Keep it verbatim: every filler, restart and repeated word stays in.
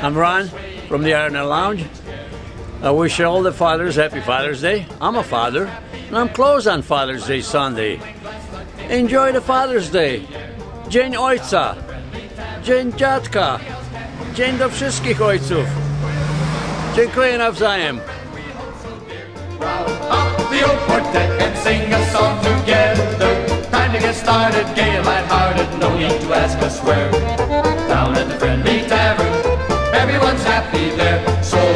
I'm Ron from the Ardennes Lounge. I wish all the fathers happy Father's Day. I'm a father, and I'm closed on Father's Day Sunday. Enjoy the Father's Day. Dzień Ojca. Dzień Dziadka. Dzień do wszystkich ojców. Dziękuję nawzajem. Up the old quartet and sing a song together. Time to get started, gay and lighthearted, no need to ask us where. Down at the Friendly Tavern, everyone's happy there. So